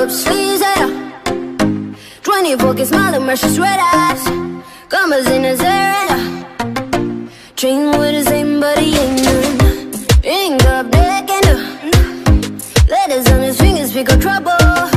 up sleeves, yeah. 24 can smile and merchants red eyes. Commas in his area. Dream with the same, but he ain't none. Ring up, deck and letters on his fingers, pick up trouble.